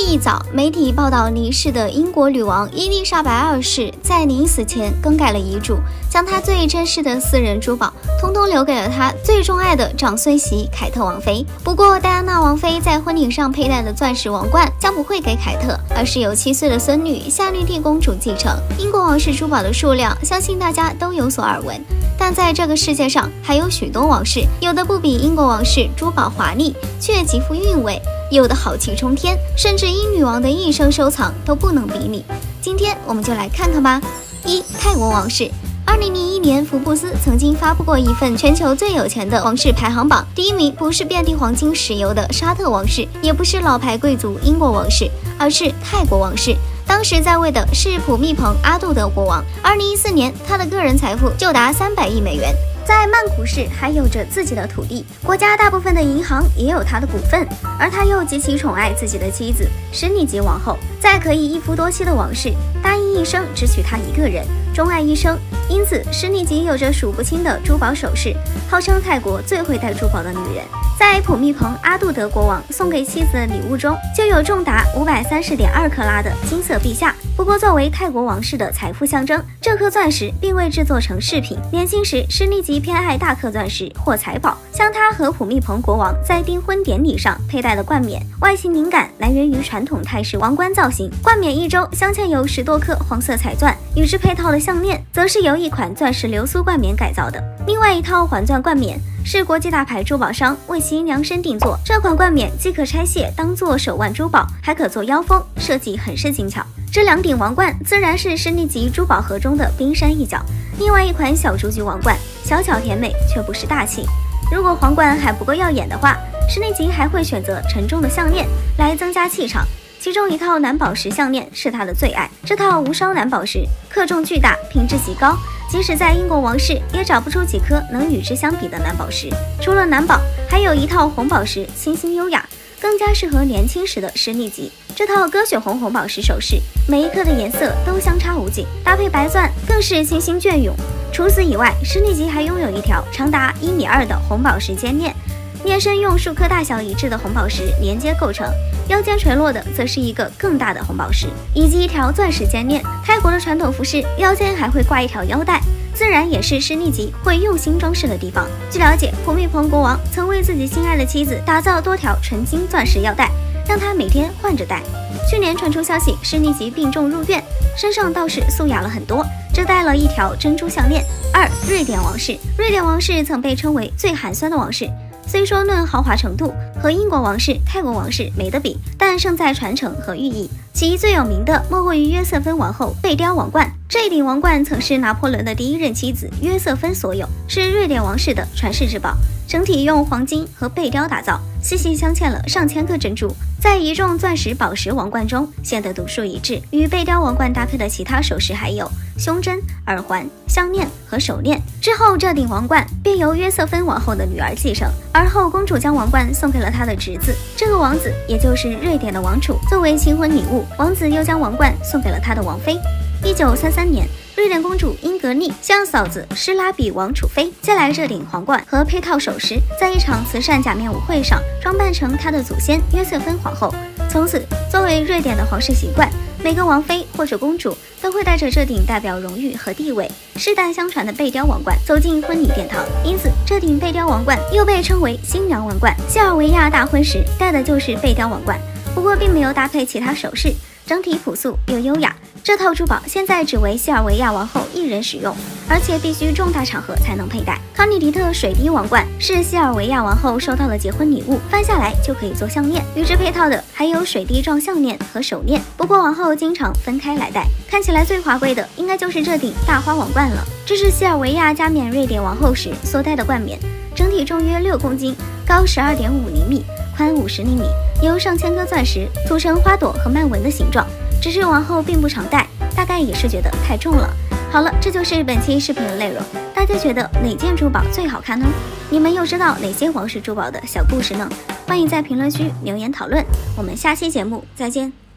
一早，媒体报道离世的英国女王伊丽莎白二世在临死前更改了遗嘱，将她最珍视的私人珠宝通通留给了她最钟爱的长孙媳凯特王妃。不过，戴安娜王妃在婚礼上佩戴的钻石王冠将不会给凯特，而是由7岁的孙女夏绿蒂公主继承。英国王室珠宝的数量，相信大家都有所耳闻。但在这个世界上，还有许多王室，有的不比英国王室珠宝华丽，却极富韵味。有的豪气冲天，甚至英女王的一生收藏都不能比拟。今天我们就来看看吧。泰国王室。2001年，福布斯曾经发布过一份全球最有钱的王室排行榜，第一名不是遍地黄金石油的沙特王室，也不是老牌贵族英国王室，而是泰国王室。当时在位的是普密蓬阿杜德国王。2014年，他的个人财富就达300亿美元。在曼谷市还有着自己的土地，国家大部分的银行也有他的股份，而他又极其宠爱自己的妻子施妮吉王后。在可以一夫多妻的王室，答应一生只娶她一个人，钟爱一生，因此施妮吉有着数不清的珠宝首饰，号称泰国最会戴珠宝的女人。在普密蓬阿杜德国王送给妻子的礼物中，就有重达530.2克拉的金色陛下。不过，作为泰国王室的财富象征，这颗钻石并未制作成饰品。年轻时，施妮吉偏爱大颗钻石或财宝，像她和普密蓬国王在订婚典礼上佩戴的冠冕，外形灵感来源于传统泰式王冠造型。冠冕一周镶嵌有10多颗黄色彩钻，与之配套的项链则是由一款钻石流苏冠冕改造的。另外一套环钻冠冕是国际大牌珠宝商为其量身定做，这款冠冕既可拆卸当做手腕珠宝，还可做腰封，设计很是精巧。这2顶王冠自然是施妮吉珠宝盒中的冰山一角。另外一款小竹菊王冠，小巧甜美却不失大气。如果皇冠还不够耀眼的话，施妮吉还会选择沉重的项链来增加气场。其中一套蓝宝石项链是她的最爱，这套无烧蓝宝石克重巨大，品质极高，即使在英国王室也找不出几颗能与之相比的蓝宝石。除了蓝宝，还有一套红宝石，清新优雅，更加适合年轻时的施妮吉。这套鸽血红红宝石首饰，每一颗的颜色都相差无几，搭配白钻更是清新隽永。除此以外，施妮吉还拥有一条长达1.2米的红宝石肩链，链身用数颗大小一致的红宝石连接构成，腰间垂落的则是一个更大的红宝石，以及一条钻石肩链。泰国的传统服饰腰间还会挂一条腰带，自然也是施妮吉会用心装饰的地方。据了解，普密蓬国王曾为自己心爱的妻子打造多条纯金钻石腰带，让她每天换着戴。去年传出消息，施妮吉病重入院，身上倒是素雅了很多，只戴了一条珍珠项链。瑞典王室。瑞典王室曾被称为最寒酸的王室，虽说论豪华程度和英国王室、泰国王室没得比，但胜在传承和寓意。其最有名的莫过于约瑟芬王后贝雕王冠。这顶王冠曾是拿破仑的第1任妻子约瑟芬所有，是瑞典王室的传世之宝。整体用黄金和贝雕打造，细细镶嵌了上千颗珍珠，在一众钻石宝石王冠中显得独树一帜。与贝雕王冠搭配的其他首饰还有胸针、耳环、项链和手链。之后，这顶王冠便由约瑟芬王后的女儿继承，而后公主将王冠送给了她的侄子，这个王子也就是瑞典的王储。作为新婚礼物，王子又将王冠送给了他的王妃。1933年，瑞典公主英格丽向嫂子施拉比王储妃借来这顶皇冠和配套首饰，在一场慈善假面舞会上装扮成她的祖先约瑟芬皇后。从此，作为瑞典的皇室习惯，每个王妃或者公主都会带着这顶代表荣誉和地位、世代相传的贝雕王冠走进婚礼殿堂，因此这顶贝雕王冠又被称为新娘王冠。西尔维亚大婚时戴的就是贝雕王冠，不过并没有搭配其他首饰，整体朴素又优雅。这套珠宝现在只为西尔维亚王后一人使用，而且必须重大场合才能佩戴。康尼迪特水滴王冠是西尔维亚王后收到的结婚礼物，翻下来就可以做项链，与之配套的还有水滴状项链和手链。不过王后经常分开来戴，看起来最华贵的应该就是这顶大花王冠了。这是西尔维亚加冕瑞典王后时所戴的冠冕，整体重约6公斤，高12.5厘米，宽50厘米，由上千颗钻石组成花朵和蔓纹的形状。只是王后并不常戴，大概也是觉得太重了。好了，这就是本期视频的内容，大家觉得哪件珠宝最好看呢？你们又知道哪些王室珠宝的小故事呢？欢迎在评论区留言讨论，我们下期节目再见。